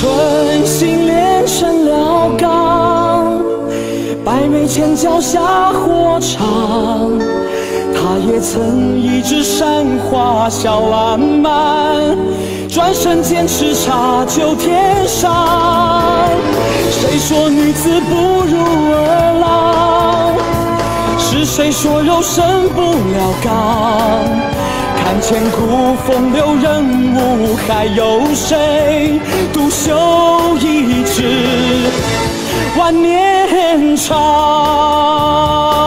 春心炼成了钢，百媚前脚下火场。他也曾一指山花笑烂漫，转身间叱咤九天上。谁说女子不如儿郎？是谁说肉身不了钢？看千古风流人物，还有谁独秀一指万年长？